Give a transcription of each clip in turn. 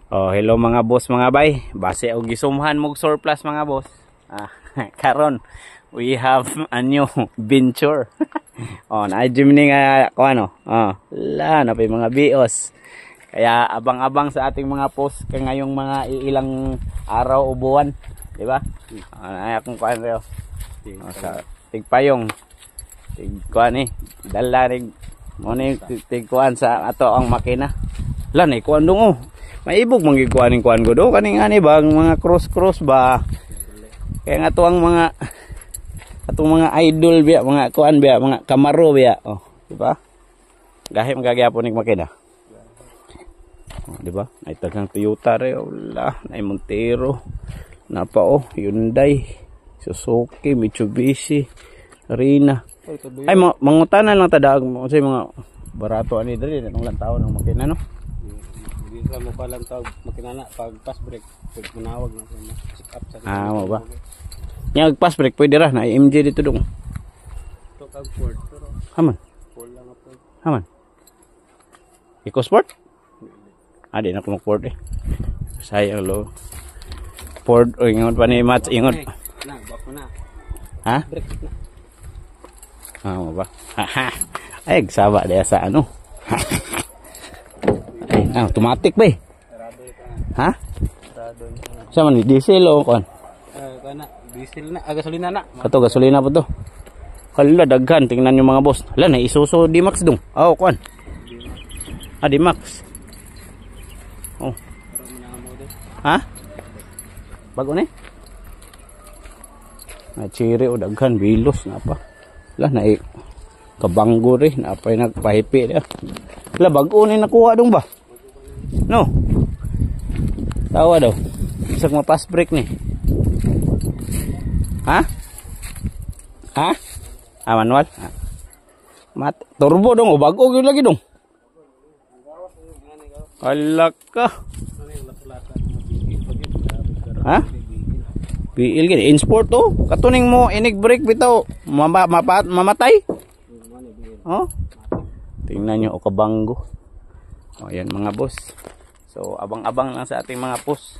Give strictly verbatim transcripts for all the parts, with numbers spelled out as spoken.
Oh, hello mga boss mga bay. Base og gisumhan mog surplus mga boss. Ah, karon we have a new venture. Oh, na Jimmy nga ko ano. Oh, la na pay mga bios. Kaya abang-abang sa ating mga post kay ngayong mga ilang araw o buwan, di ba? Ah, akong kuan reo. Oh, sa tigpayong. Tig kuan ni, dala rig mo ni tig kuan sa ato ang makina. La ni kuan dong oh. Maibog manggikuaning kuan ko do kaning ani ba mga cross cross ba kaya nga tuang mga atong mga idol biya mga kuan biya mga Camaro biya oh di ba gahi magagyapon ning makina oh, di ba ay tagang Toyota re wala nay Montero napa oh Hyundai Suzuki Mitsubishi Rina ay mangutanan lang tadaag mo say mga barato ani diri nang lantaw ng makina no. Hindi mo pa lang tawag makinana pag pass break pag manawag na sit up sa ah mo ba nya pass break pwede ra na M J dito dong to kag Ford pero haman Ford lang ako haman EcoSport adi na ko Ford eh sayang lo Ford o ingon pa ni Mats ingon na bako na ha break na ah mo ba ay saba dia sa ano ah, automatic ba eh? Ha? Sa man diesel o kon? Eh, kana diesel na, ah, gasolina na. Kato gasolina po to. Kala daghan tingnan niyo mga boss. Hala na Isuzu D-Max dong. Oh, kon. Ah, D-Max. Oh. Ha? Bago ni? Na chiri o daghan bilos na pa. Lah na kabanggo rin na pa nagpahipi dia. Lah bago ni nakuha dong ba? No. Tawa daw. Isang mapas break ni. Ha? Ha? Ah, manual? Ah. Mat turbo dong, o bago gyud lagi dong. Alak ka. Ha? B L gini, in-sport to. Katuning mo inig brake bitaw, mama, mapa, mamatay. Oh. Tingnan nyo o kabanggo. O yan mga boss. So abang-abang lang sa ating mga post.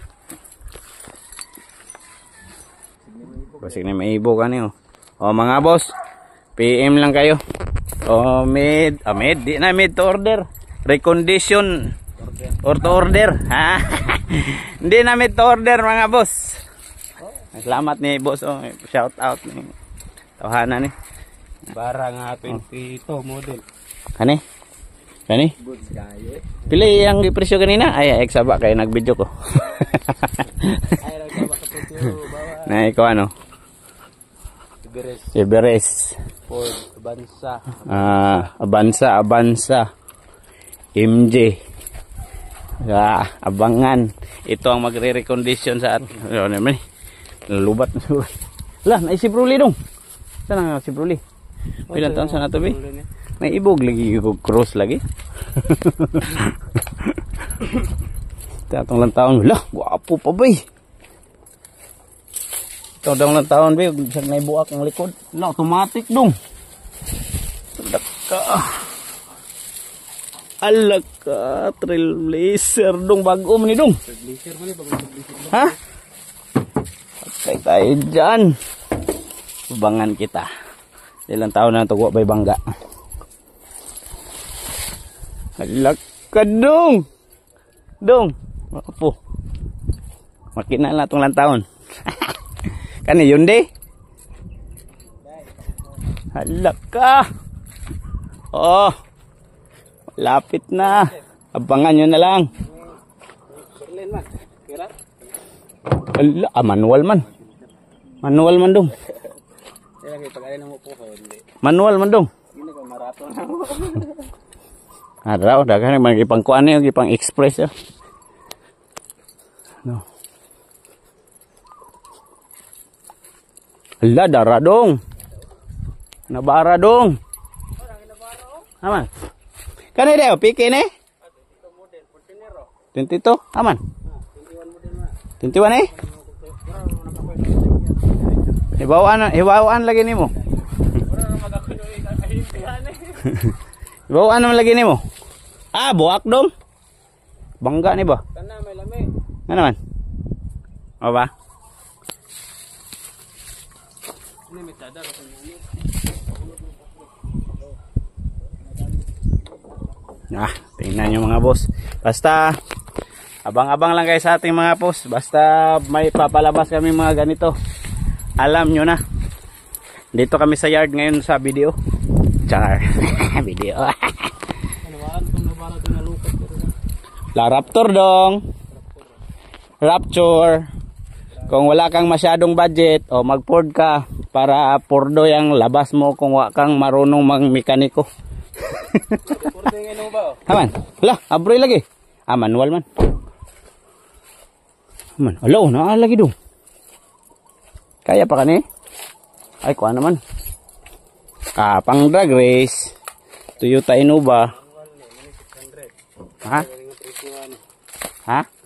Basig na maibo ka niyo. O mga boss, P M lang kayo. O mid, ah, mid, di na mid to order. Recondition or to order. Ha? Hindi na mid to order mga boss. Salamat ni boss. Oh, shout out ni Tawhana ni. Bara nga twenty-two model. Kani? Kani? Pili yang presyo kanina? Ay, ay, saba kayo nag-video ko. Ay, nagsaba sa presyo bawa. Na ikaw ano? Everest. Everest. Ford, Avanza. Ah, Avanza, Avanza. M J. Ah, abangan. Ito ang magre-recondition sa at. Ano naman eh. Lubat na siguro. Lah, naisip Ruli dong. Saan ang si Ruli? Pilang taon sa nato, be? May ibog lagi yung cross lagi. Tatong lang taon. Lah, guwapo pa ba eh. Tatong lang taon ba. Isang naibuak ang likod. Lah, automatic dong. Daka. Alak ka. Trailblazer dong. Bago man ni dong. Trailblazer man eh. Bagong Trailblazer. Ha? Patay tayo dyan. Ubangan kita. Ilang taon na ito guwa ba'y bangga. Halak ka dong. Dong. Apo. Makina na itong lantaon. Kani yun di? Halak ka. Oh. Lapit na. Abangan nyo na lang. Hala. Ah, manual man. Manual man dong. Manual man dong. Hindi ko marathon na. Araw, dagan mag ipang kuan niyo, ipang express yo. No. Hala, dara dong. Nabara dong. Aman. Kani daw piki ni? twenty-two aman. twenty-one eh? Ibawaan, ibawaan lagi nimo. Ibawaan naman lagi nimo. Ah, buak dong. Bangga ni ba? Kana may lami. Ano naman? O ba? Ini may tada kasi mo. Ah, tingnan nyo mga boss. Basta, abang-abang lang kayo sa ating mga boss. Basta may papalabas kami mga ganito. Alam nyo na. Dito kami sa yard ngayon sa video. Char. Video. Nawaran kung nabara doon na lukat. La Raptor dong. Rapture. Kung wala kang masyadong budget, o mag-Ford ka para pordo yung labas mo kung wala kang marunong mag-mekaniko. Pordo yung ino ba? Aman. Hala, abroy lagi. Ah, manual man. Aman. Alo, naa lagi dong. Kaya pa kani? Ay, kuha naman. Ah, pang drag race. Toyota Innova. Ha? Ha?